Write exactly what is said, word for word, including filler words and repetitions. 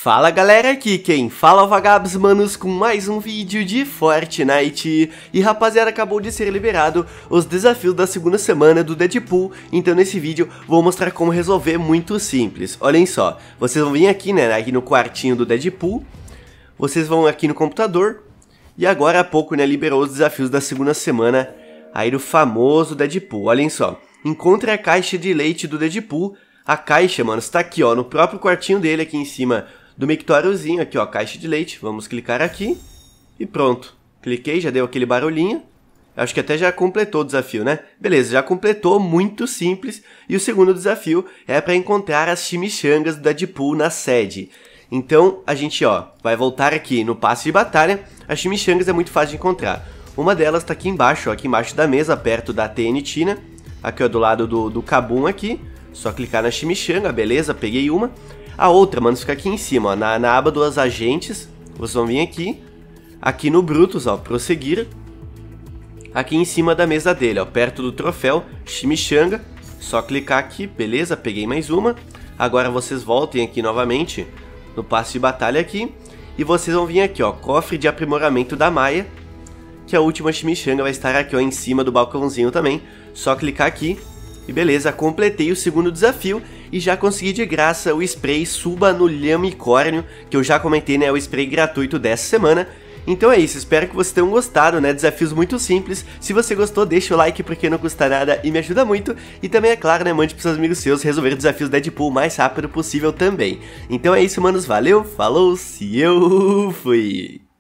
Fala galera, aqui quem fala é o Vagabos, manos, com mais um vídeo de Fortnite. E rapaziada, acabou de ser liberado os desafios da segunda semana do Deadpool. Então nesse vídeo vou mostrar como resolver, muito simples. Olhem só, vocês vão vir aqui, né, aqui no quartinho do Deadpool. Vocês vão aqui no computador. E agora há pouco, né, liberou os desafios da segunda semana aí do famoso Deadpool. Olhem só, encontre a caixa de leite do Deadpool. A caixa, mano, está aqui, ó, no próprio quartinho dele, aqui em cima do mictóriozinho, aqui ó, caixa de leite. Vamos clicar aqui e pronto. Cliquei, já deu aquele barulhinho. Acho que até já completou o desafio, né? Beleza, já completou, muito simples. E o segundo desafio é para encontrar as chimichangas do Deadpool na sede. Então, a gente, ó, vai voltar aqui no passe de batalha. As chimichangas é muito fácil de encontrar. Uma delas tá aqui embaixo, ó, aqui embaixo da mesa, perto da T N T, né? Aqui ó, do lado do, do Kabum aqui. Só clicar na chimichanga, beleza, peguei uma. A outra, mano, fica aqui em cima, ó, na, na aba dos agentes. Vocês vão vir aqui, aqui no Brutus, ó, prosseguir. Aqui em cima da mesa dele, ó, perto do troféu, chimichanga. Só clicar aqui, beleza, peguei mais uma. Agora vocês voltem aqui novamente no passe de batalha aqui. E vocês vão vir aqui, ó, cofre de aprimoramento da Maia. Que a última chimichanga vai estar aqui, ó, em cima do balcãozinho também. Só clicar aqui. E beleza, completei o segundo desafio e já consegui de graça o spray Suba no Lhamicórnio, que eu já comentei, né, o spray gratuito dessa semana. Então é isso, espero que vocês tenham gostado, né, desafios muito simples. Se você gostou, deixa o like porque não custa nada e me ajuda muito. E também, é claro, né, mande para seus amigos seus resolver desafios Deadpool o mais rápido possível também. Então é isso, manos, valeu, falou, se eu fui!